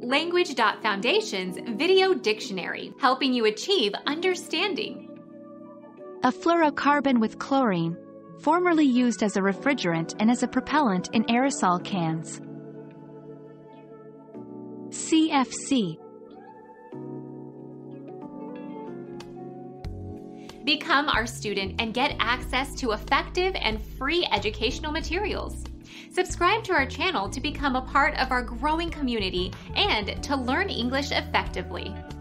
Language.Foundation's Video Dictionary, helping you achieve understanding. A fluorocarbon with chlorine, formerly used as a refrigerant and as a propellant in aerosol cans. CFC. Become our student and get access to effective and free educational materials. Subscribe to our channel to become a part of our growing community and to learn English effectively.